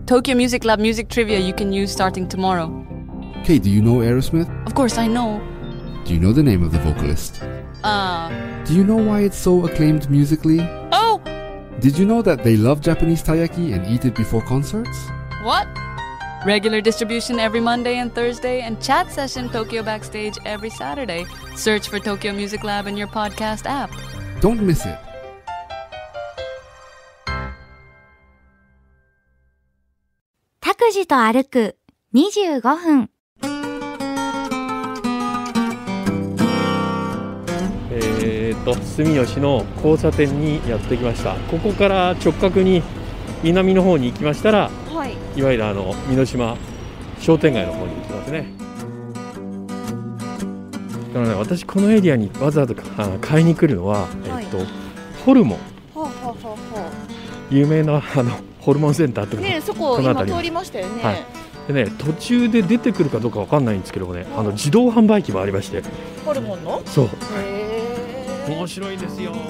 Tokyo Music Lab music trivia you can use starting tomorrow. Kate, do you know Aerosmith? Of course I know. Do you know the name of the vocalist? Do you know why it's so acclaimed musically? Oh! Did you know that they love Japanese taiyaki and eat it before concerts? What? Regular distribution every Monday and Thursday, and chat session Tokyo Backstage every Saturday. Search for Tokyo Music Lab in your podcast app. Don't miss it. 拓司と歩く25分。 住吉の交差点にやってきました。ここから直角に南の方に行きましたら、はい、いわゆる美濃島商店街の方に行きますね。だからね、私このエリアにわざわざ買いに来るのは、はい、ホルモン、有名なホルモンセンターとかね、そこ今通りましたよね。 はい、でね、途中で出てくるかどうかわかんないんですけどもね、自動販売機もありまして、 ホルモンの？ そう。面白いですよ。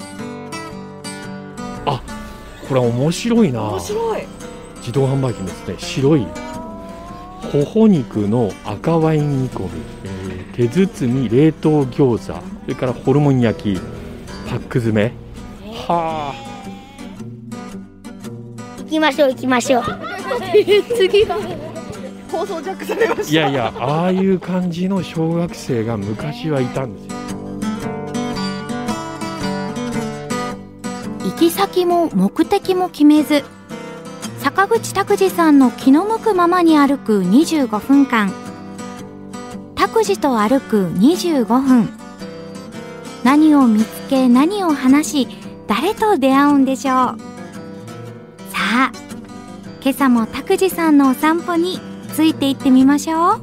あ、これ面白いな。 面白い。 自動販売機ですね。白いほほ肉の赤ワイン煮込み、手包み冷凍餃子、それからホルモン焼き、パック詰め。はあ。 行きましょう行きましょう。 次は放送ジャックされました。 いやいや、ああいう感じの小学生が昔はいたんですよ。 行き先も目的も決めず、坂口拓司さんの気の向くままに歩く25分間。拓司と歩く25分。何を見つけ、何を話し、誰と出会うんでしょう。さあ、今朝も拓司さんのお散歩についていってみましょう。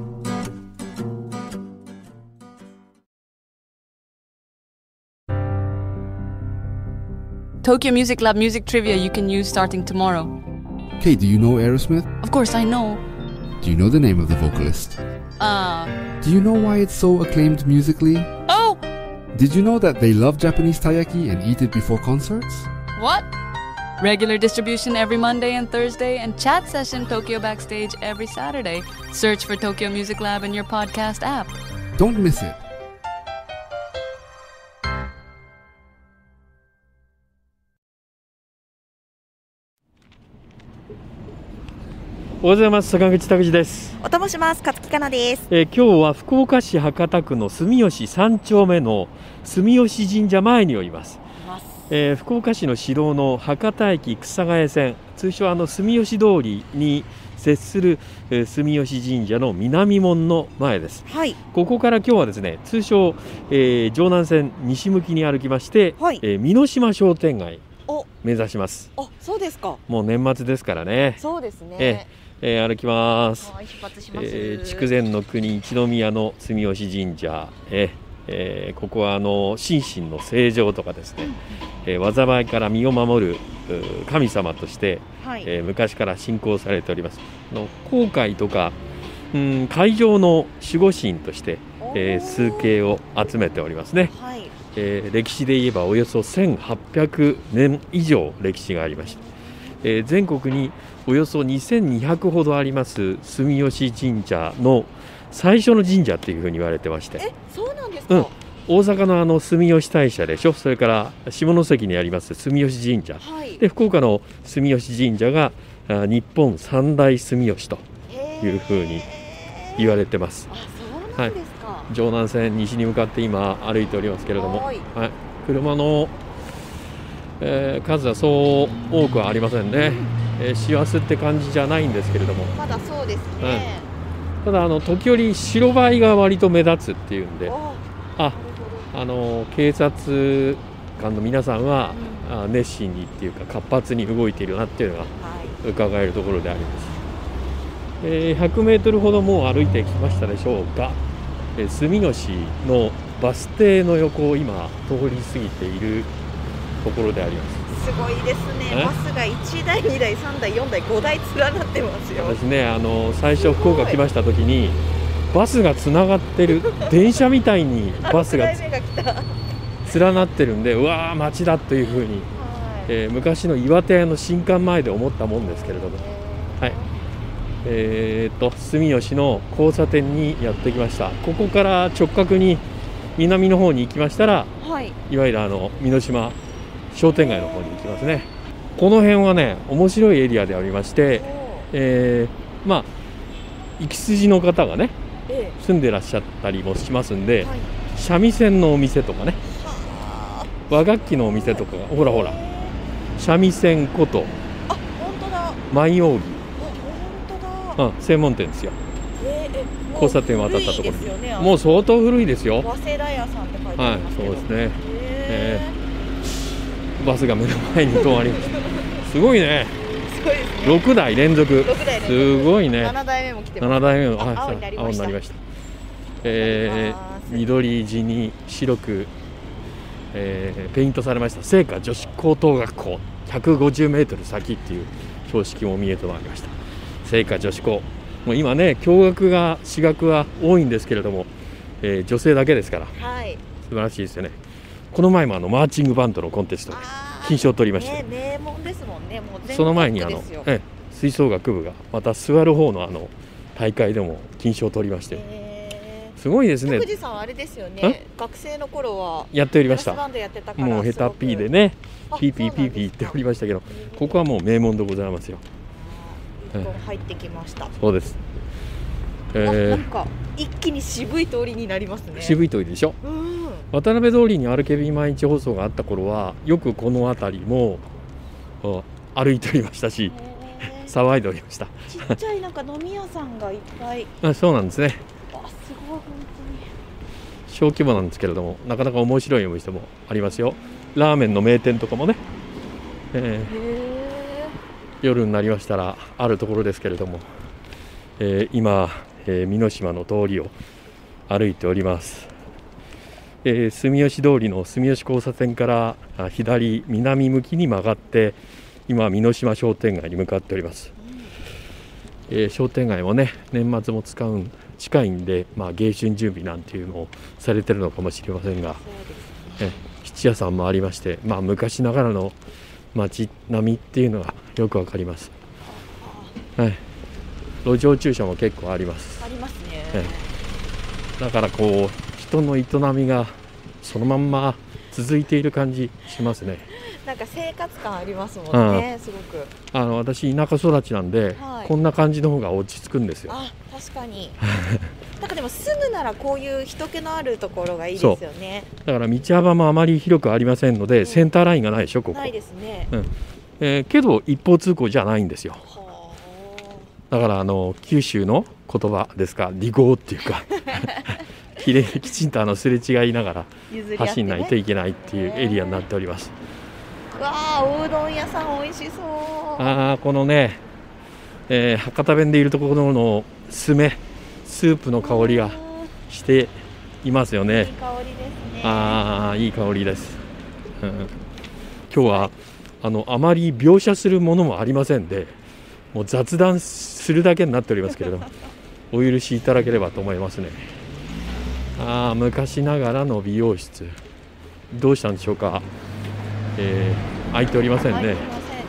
Tokyo Music Lab music trivia you can use starting tomorrow. Kate, do you know Aerosmith? Of course I know. Do you know the name of the vocalist? Do you know why it's so acclaimed musically? Oh! Did you know that they love Japanese taiyaki and eat it before concerts? What? Regular distribution every Monday and Thursday, and chat session Tokyo Backstage every Saturday. Search for Tokyo Music Lab in your podcast app. Don't miss it. おはようございます。坂口拓司です。 おともします。勝木かなです。 今日は福岡市博多区の住吉3丁目の住吉神社前におります。福岡市の市道の博多駅草ヶ谷線、通称住吉通りに接する住吉神社の南門の前です。はい、ここから今日はですね、通称、城南線西向きに歩きまして、はい、美濃島商店街を目指します。 あ、そうですか。 もう年末ですからね。 そうですね。 歩きます。 出発します。 筑前の国一宮の住吉神社、ここは心身の正常とかですね、災いから身を守る神様として、はい、昔から信仰されております。航海とか、海上の守護神として、崇敬を集めておりますね。はい、歴史で言えばおよそ1800年以上歴史がありまして、全国におよそ2200ほどあります住吉神社の最初の神社っていうふうに言われてまして。 そうなんですか。 大阪の住吉大社でしょ。それから下関にあります住吉神社、はい、で福岡の住吉神社が日本三大住吉というふうに言われてます。 あ、そうなんですか。 はい、城南線西に向かって今歩いておりますけれども、はい、車の、数はそう多くはありませんね。師走って感じじゃないんですけれども、 まだそうですね。 ただ時折白バイが割と目立つっていうんで、警察官の皆さんは、熱心にっていうか活発に動いているなっていうのが伺えるところであります。100メートルほどもう歩いてきましたでしょうか。住吉のバス停の横を今通り過ぎているところであります。 すごいですね。バスが1台、2台、3台、4台、5台連なってますよ。 私ね、最初福岡来ました時にバスがつながってる電車みたいにバスが連なってるんで、うわー街だというふうに、昔の岩手屋の新館前で思ったもんですけれども、 はい。住吉の交差点にやってきました。ここから直角に南の方に行きましたら、はい、いわゆる美濃島商店街の方に行きますね。この辺はね、面白いエリアでありまして、まあ行き筋の方がね、住んでらっしゃったりもしますんで、はい、三味線のお店とかね、和楽器のお店とかが、ほらほら、三味線こと、 あ、本当だ、 舞扇、 本当だ、 専門店ですよ。交差点渡ったところに、ね、もう相当古いですよ。 早稲田屋さんって書いてありますけど、 はい、そうですね。バスが目の前に止まりました。すごいね。すごいですね。6台連続。すごいね。 7台目も来てます。 7台目も青になりました。 緑地に白く、ペイントされました聖火女子高等学校150メートル先っていう標識も見えてまいりました。聖火女子校、もう今ね、共学が私学は多いんですけれども、女性だけですから、はい、素晴らしいですよね。この前もマーチングバンドのコンテストで金賞を取りました、 名門ですもんね。もうその前に吹奏楽部がまた座る方の大会でも金賞を取りまして、すごいですね。 富士さんはあれですよね、学生の頃はやっておりました。 バンドやってたから、 もうヘタピーでね、ピーピーピーピー言っておりましたけど、ここはもう名門でございますよ。 入ってきました。 そうです。 なんか一気に渋い通りになりますね。 渋い通りでしょ。渡辺通りに RKB 毎日放送があった頃は、よくこの辺りも歩いておりましたし、騒いでおりました。 ちっちゃいなんか飲み屋さんがいっぱい。 そうなんですね。 すごい、本当に小規模なんですけれども、なかなか面白いお店もありますよ。ラーメンの名店とかもね、夜になりましたらあるところですけれども、今、美濃島の通りを歩いております。住吉通りの住吉交差点から左南向きに曲がって、今美濃島商店街に向かっております。商店街もね、年末も近いんで、迎春準備なんていうのをされてるのかもしれませんが、質屋さんもありまして、昔ながらの街並みっていうのがよくわかります。路上駐車も結構あります。 ありますね。 だからこう人の営みがそのまんま続いている感じしますね。 なんか生活感ありますもんね、すごく。 私田舎育ちなんで、こんな感じの方が落ち着くんですよ。 確かに。なんかでも住むならこういう人気のあるところがいいですよね。 だから道幅もあまり広くありませんので、センターラインがないでしょ、ここ。 ないですね。 けど一方通行じゃないんですよ。だから九州の言葉ですか、離合っていうかきちんとすれ違いながら走んないといけないっていうエリアになっております。 わあ、おうどん屋さん美味しそう。 このね、博多弁でいるところのスープの香りがしていますよね。 いい香りですね。 いい香りです。今日はあまり描写するものもありませんで、もう雑談するだけになっておりますけれどもお許しいただければと思いますね。昔ながらの美容室、どうしたんでしょうか。開いておりませんね。い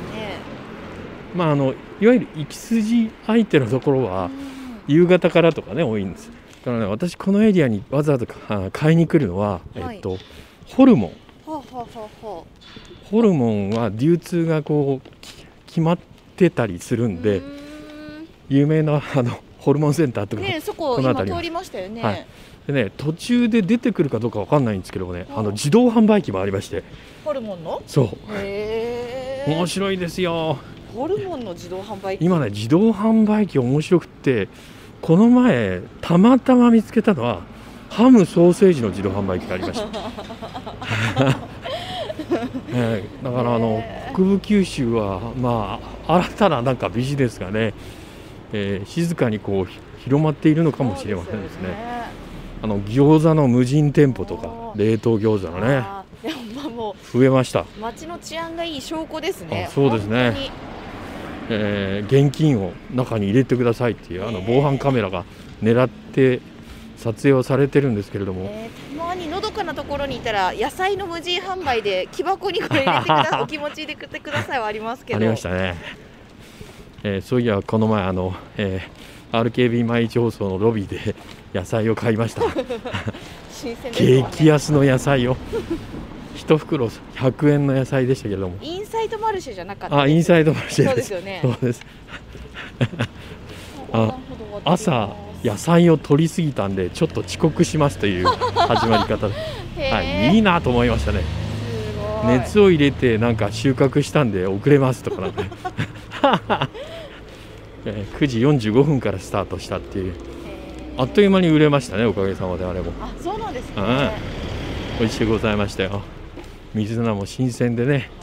わゆる行き筋空いてるところは夕方からとかね、多いんです。だからね、私このエリアにわざわざ買いに来るのは、ホルモン。ホルモンは流通がこう決まってたりするんで、有名なホルモンセンターとか、 そこ今通りましたよね。 でね、途中で出てくるかどうかわかんないんですけどもね、自動販売機もありまして。 ホルモンの？ そう。面白いですよ。 ホルモンの自動販売機。 今ね、自動販売機面白くって、この前たまたま見つけたのはハムソーセージの自動販売機がありました。だから北部九州は新たななんかビジネスがね、静かにこう広まっているのかもしれませんですね。餃子の無人店舗とか冷凍餃子のね、 もう増えました。 街の治安がいい証拠ですね。 そうですね。現金を中に入れてくださいっていう防犯カメラが狙って撮影をされてるんですけれども、 たまにのどかなところにいたら野菜の無人販売で木箱にこれ入れてくださいお気持ち入れてくださいはありますけど。 ありましたね。 そういやこの前RKB 毎日放送のロビーで野菜を買いました新鮮ですね。 激安の野菜を1袋100円の野菜でしたけれども、 インサイドマルシェじゃなかったです。 インサイドマルシェそうですよね。 そうです朝野菜を取りすぎたんでちょっと遅刻しますという始まり方で、いいなと思いましたね。 すごい。 熱を入れてなんか収穫したんで遅れますとかなんて9時45分からスタートしたっていう、あっという間に売れましたね、おかげさまで。あれもそうなんですね。 美味しゅうございましたよ。水菜も新鮮でね、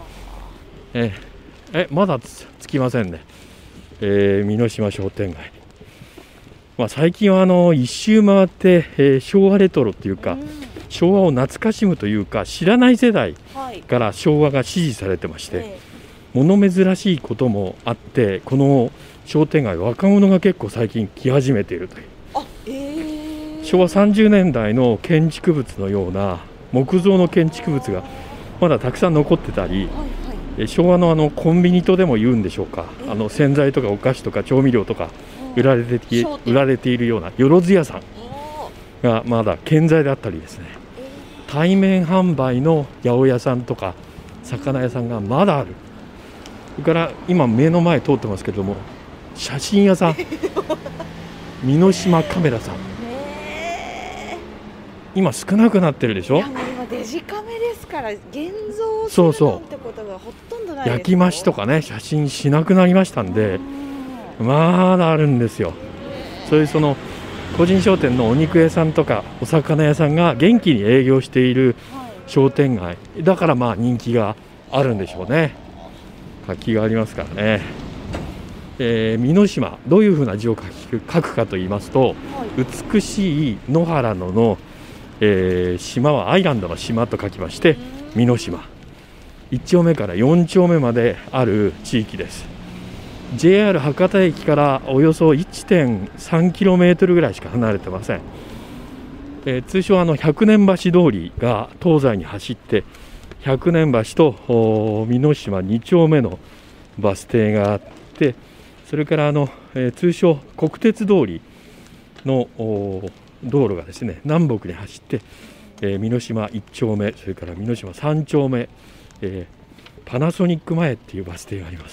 まだつきませんね。美濃島商店街、最近は一周回って、昭和レトロっていうか、昭和を懐かしむというか、知らない世代から昭和が支持されてまして、物珍しいこともあって、この商店街若者が結構最近来始めているという。昭和30年代の建築物のような木造の建築物がまだたくさん残ってたり、昭和のコンビニとでも言うんでしょうか、洗剤とかお菓子とか調味料とか売られているようなよろず屋さんがまだ健在であったりですね、対面販売の八百屋さんとか魚屋さんがまだある。それから今目の前通ってますけども、写真屋さん美濃島カメラさん、今少なくなってるでしょ。 今デジカメですから現像するなんてことがほとんどないですよ。 焼き増しとかね、写真しなくなりましたんで、まだあるんですよ。そういう個人商店のお肉屋さんとかお魚屋さんが元気に営業している商店街だから人気があるんでしょうね。活気がありますからね。美濃島、どういうふうな字を書くかと言いますと、美しい野原の島はアイランドの島と書きまして美濃島、1丁目から4丁目まである地域です。 JR 博多駅からおよそ 1.3km ぐらいしか離れてません。通称百年橋通りが東西に走って、百年橋と美濃島2丁目のバス停があって、それから通称国鉄通りの道路がですね南北に走って、美濃島1丁目、それから美濃島3丁目、パナソニック前っていうバス停があります。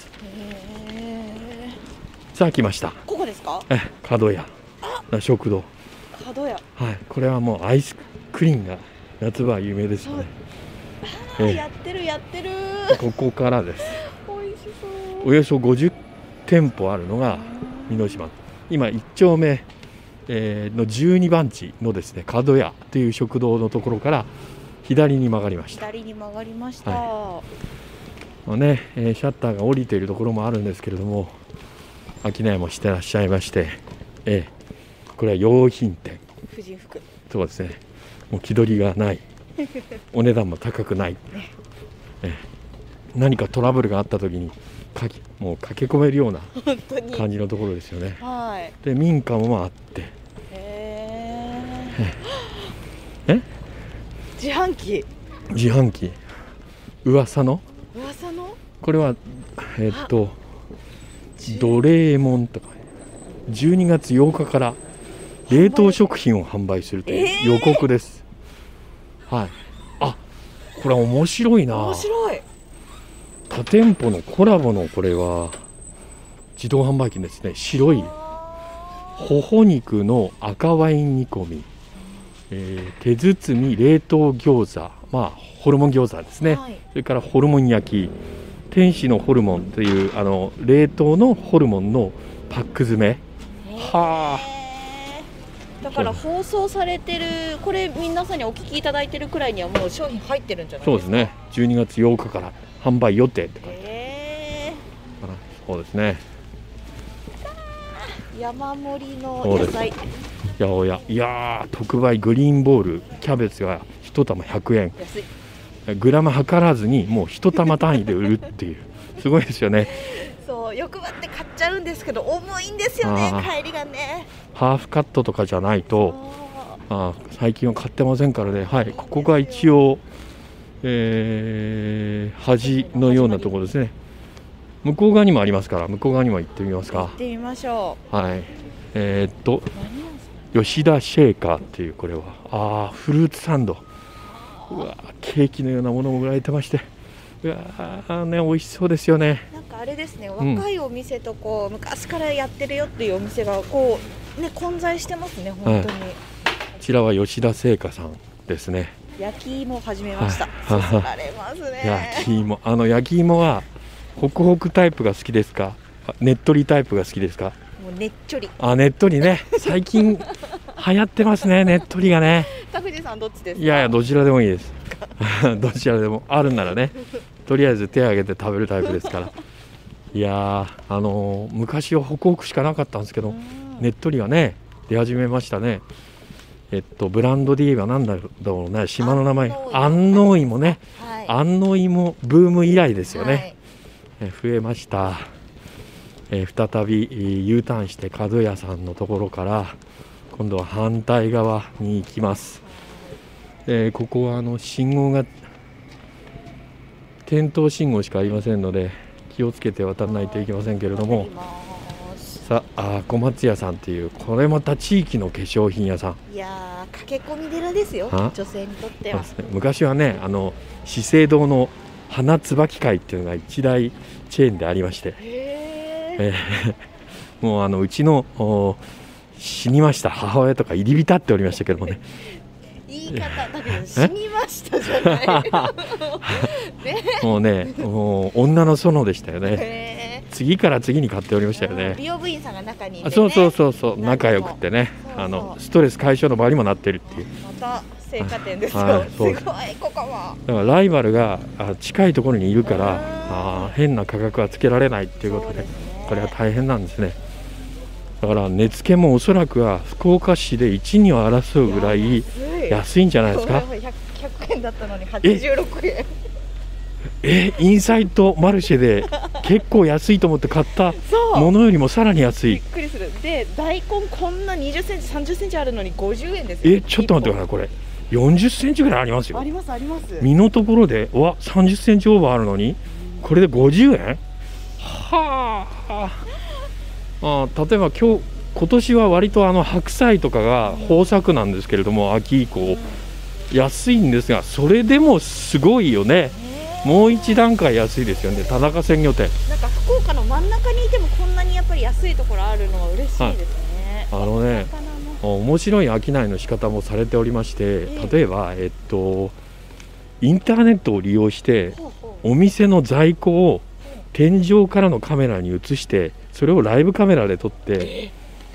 さあ来ました。 ここですか？ 角屋食堂。 角屋、 これはもうアイスクリーンが夏場は有名ですよね。 やってるここからです。 美味しそう。 およそ50店舗あるのが美濃島、今1丁目の12番地のですね角屋という食堂のところから左に曲がりました。 左に曲がりました。 シャッターが降りているところもあるんですけれども、商いもしてらっしゃいまして、これは洋品店、 婦人服。 そうですね、もう気取りがないお値段も高くない、何かトラブルがあった時にもう駆け込めるような感じのところですよね。で民家もあって、 自販機噂のこれはドレーモンとか12月8日から冷凍食品を販売するという予告です。これは面白いな。 面白い。 他店舗のコラボのこれは自動販売機ですね。白いほほ肉の赤ワイン煮込み、手包み冷凍餃子、ホルモン餃子ですね、それからホルモン焼き、天使のホルモンという冷凍のホルモンのパック詰め。 だから放送されてるこれ皆さんにお聞きいただいてるくらいにはもう商品入ってるんじゃないですか？ そうですね、12月8日から販売予定って書いてある。そうですね、 山盛りの野菜。 八百屋、いや特売グリーンボールキャベツが1玉100円、 安い。 グラム測らずにもう1玉単位で売るっていうすごいですよね。 そう、欲張って買っちゃうんですけど重いんですよね、帰りがね。 ハーフカットとかじゃないと最近は買ってませんからね。ここが一応、端のようなところですね。 向こう側にもありますから、向こう側にも行ってみますか。 行ってみましょう。はい。吉田シェーカーっていう、これはフルーツサンド、うわケーキのようなものも売られてまして、うわね、美味しそうですよね。 なんかあれですね、若いお店とこう昔からやってるよっていうお店がこうね混在してますね、本当に。こちらは吉田製菓さんですね。 焼き芋を始めました。そそられますね。 焼き芋、焼き芋はホクホクタイプが好きですか、ねっとりタイプが好きですか。 もうねっちょり。 ねっとりね、最近流行ってますね、ねっとりがね。 拓司さんどっちですか。 いやいや、どちらでもいいですどちらでもあるならね、とりあえず手を挙げて食べるタイプですから。いや昔はホクホクしかなかったんですけど、ねっとりがね出始めましたね。ブランドで言えば何だろうね、島の名前、安納芋ね、安納芋ブーム以来ですよね。増えました。再び U ターンして角屋さんのところから今度は反対側に行きます。ここは信号が点灯信号しかありませんので気をつけて渡らないといけませんけれども、さあ小松屋さんっていう、これまた地域の化粧品屋さん。 いやー、駆け込み寺ですよ、女性にとっては。 昔はね、資生堂の花椿会っていうのが一大チェーンでありまして、もううちの死にました母親とか入り浸っておりましたけどもね言い方だけど死にましたじゃないもうね、女の園でしたよね。次から次に買っておりましたよね。 美容部員さんが中にいてね。 そう仲良くってね、ストレス解消の場にもなってるっていう。 また青果店ですよ。すごい、ここは。 だからライバルが近いところにいるから変な価格はつけられないっていうことで、これは大変なんですね。だから値付けもおそらくは福岡市で1、2を争うぐらい安いんじゃないですか。 100円だったのに86円。 インサイトマルシェで結構安いと思って買ったものよりもさらに安い。 びっくりする。で大根こんな20センチ30センチあるのに50円ですよ。 ちょっと待ってください、これ40センチぐらいありますよ。 ありますあります。 身のところで30センチオーバーあるのにこれで50円。はあ。例えば今年は割と白菜とかが豊作なんですけれども、秋以降安いんですが、それでもすごいよね。もう一段階安いですよね。田中鮮魚店、 なんか福岡の真ん中にいてもこんなにやっぱり安いところあるのは嬉しいですね。 面白い商いの仕方もされておりまして、例えばインターネットを利用してお店の在庫を天井からのカメラに映して、それをライブカメラで撮って、例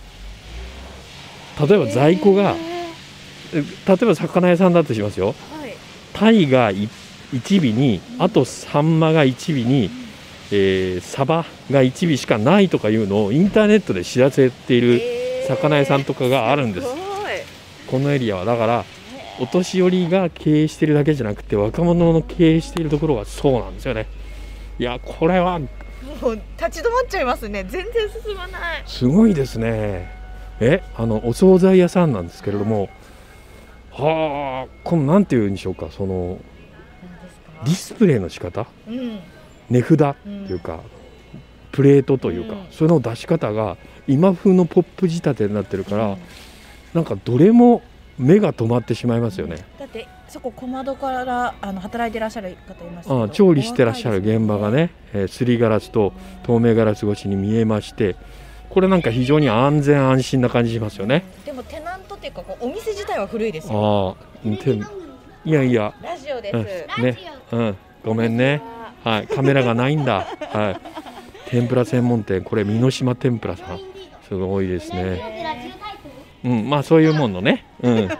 えば在庫が、例えば魚屋さんだとしますよ。タイが1尾に、あとサンマが1尾に、サバが1尾しかないとかいうのをインターネットで知らせている魚屋さんとかがあるんです。このエリアはだからお年寄りが経営しているだけじゃなくて、若者の経営しているところがそうなんですよね。いや、これはもう立ち止まっちゃいますね。全然進まない。 すごいですね。お惣菜屋さんなんですけれども、このなんていうんでしょうか、そのディスプレイの仕方、値札というか、プレートというか、その出し方が今風のポップ仕立てになってるから、なんかどれも目が止まってしまいますよね。 だってそこ小窓から働いてらっしゃる方いましたけど、 調理してらっしゃる現場がね、すりガラスと透明ガラス越しに見えまして、これなんか非常に安全安心な感じしますよね。 でもテナントっていうかお店自体は古いですよ。 いやいや、 ラジオですね、ごめんね、カメラがないんだ。天ぷら専門店、これ美濃島天ぷらさん、すごいですね。まあそういうもんのね。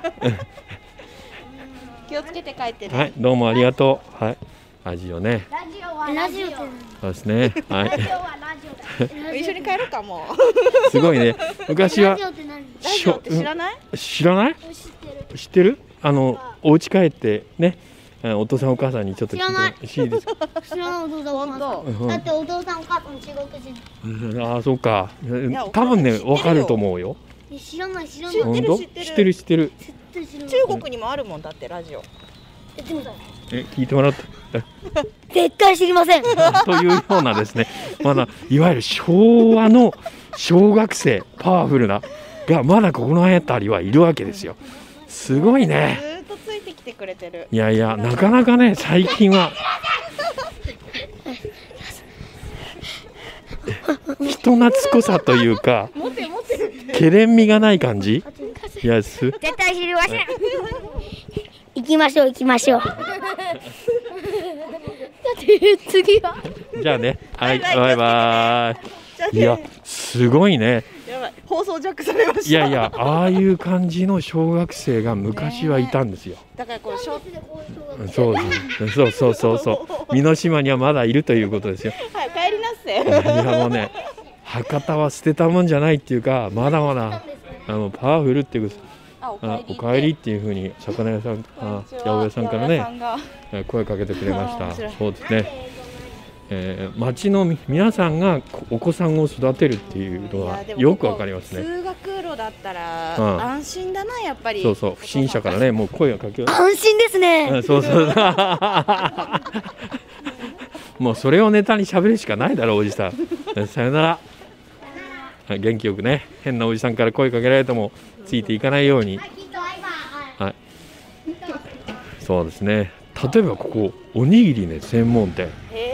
気をつけて帰ってね。 どうもありがとう。ラジオね。 ラジオそうですね。 一緒に帰ろうかも。 すごいね。昔はラジオって知らない？ 知らない？知ってる？お家帰ってね、お父さんお母さんにちょっと聞いてほしいですか？ 知らない。お父さんお母さん。だってお父さんお母さん仕事してる。 そうか。多分ね、わかると思うよ。 知らない。 知ってる。 中国にもあるもんだってラジオ。 でもさ、 聞いてもらった絶対知りませんというようなですね、まだいわゆる昭和の小学生パワフルながまだこの辺りはいるわけですよ。すごいね。 ずっとついてきてくれてる。 いやいや、なかなかね、最近は人懐っこさというかけれんみがない感じ。いや、 絶対知りません行きましょう行きましょうだって次はじゃあね、はい、バイバイ。いや、すごいね。 やばい、放送ジャックされました。 いやいや、ああいう感じの小学生が昔はいたんですよ。 だからこうそう美濃島にはまだいるということですよ。 はい、帰りなっせ。 いやもうね、博多は捨てたもんじゃないっていうか、まだまだパワフルっていうこと。おかえりっていうふうに魚屋さん、八百屋さんからね声かけてくれました。そうですね。町の皆さんがお子さんを育てるっていうのはよくわかりますね。 通学路だったら安心だな、やっぱり。 そうそう、不審者からね、もう声をかける。 安心ですね。 そうそうもうそれをネタに喋るしかないだろう、おじさん。さよなら。元気よくね、変なおじさんから声かけられてもついていかないように。はい、そうですね。例えばここおにぎりね専門店。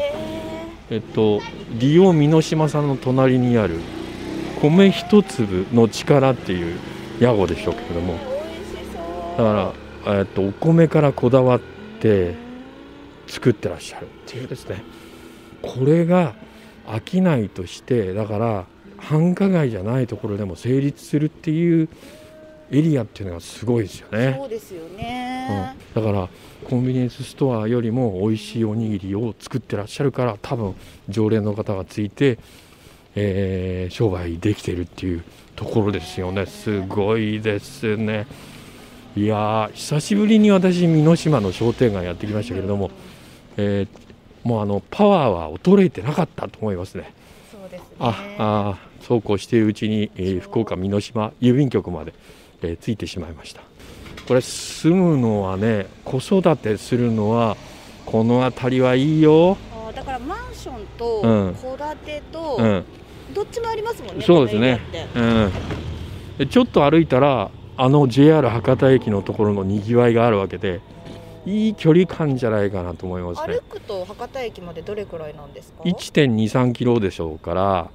リオ美濃島さんの隣にある米一粒の力っていう屋号でしょうけれども、だからお米からこだわって作ってらっしゃるっていうですね。これが商いとして、だから繁華街じゃないところでも成立するっていうエリアっていうのがすごいですよね。 そうですよね、 だからコンビニエンスストアよりも美味しいおにぎりを作ってらっしゃるから、多分常連の方がついて、商売できてるっていうところですよね。すごいですね。いやー、久しぶりに私美濃島の商店街やってきましたけれども、もうパワーは衰えてなかったと思いますね。 そうですね。 そうこうしているうちに、福岡美濃島郵便局まで、着いてしまいました。これ住むのはね、子育てするのはこの辺りはいいよ。 だからマンションと戸建てと、どっちもありますもんね。 そうですね、ちょっと歩いたらJR 博多駅のところのにぎわいがあるわけで、いい距離感じゃないかなと思いますね。 歩くと博多駅までどれくらいなんですか？ 1.23 キロでしょうから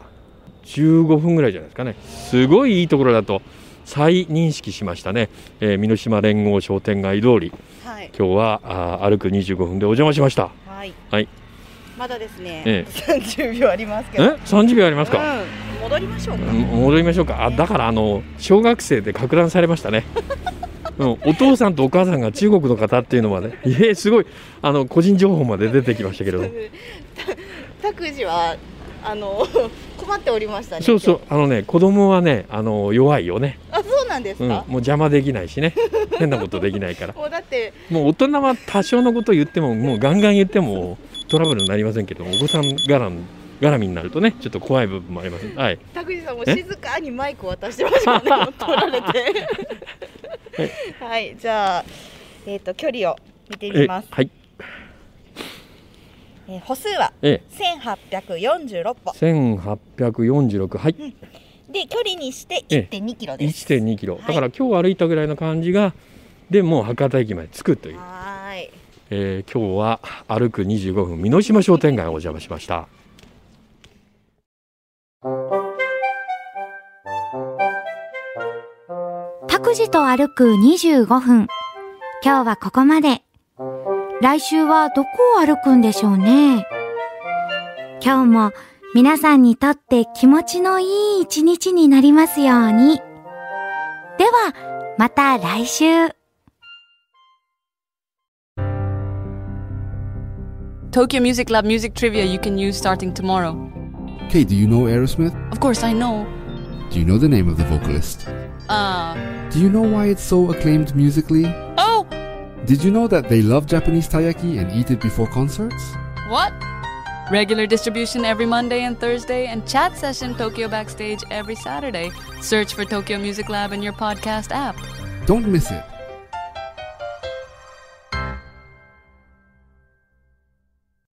15分ぐらいじゃないですかね。すごいいいところだと再認識しましたね。美濃島連合商店街通り、今日は歩く25分でお邪魔しました。はい、 まだですね、30秒ありますけど。 30秒ありますか？ 戻りましょうか。 戻りましょうか。だから小学生でか乱されましたね。お父さんとお母さんが中国の方っていうのはね、すごい個人情報まで出てきましたけど拓司は困っておりましたね。 そうそう、子供はね弱いよね。 そうなんですか？ もう邪魔できないしね変なことできないからもうだってもう大人は多少のこと言ってももうガンガン言ってもトラブルになりませんけど、お子さん絡みになるとねちょっと怖い部分もあります。はい、 拓司さんも静かにマイク渡してましたね取られてはい、じゃあ距離を見てみます。 はい、 歩数は1846歩。 1846、はい。 で距離にして 1.2 キロです。 1.2 キロ。だから今日歩いたぐらいの感じがでもう博多駅まで着くという。 はい。 今日は歩く25分美濃島商店街をお邪魔しました。 拓司と歩く25分。今日はここまで。来週はどこを歩くんでしょうね。今日も皆さんにとって気持ちのいい一日になりますように。では、また来週。 Tokyo Music Lab music trivia you can use starting tomorrow. Kate, do you know Aerosmith? Of course I know. Do you know the name of the vocalist? Do you know why it's so acclaimed musically? Oh! Did you know that they love Japanese taiyaki and eat it before concerts? What? Regular distribution every Monday and Thursday, and chat session Tokyo Backstage every Saturday. Search for Tokyo Music Lab in your podcast app. Don't miss it.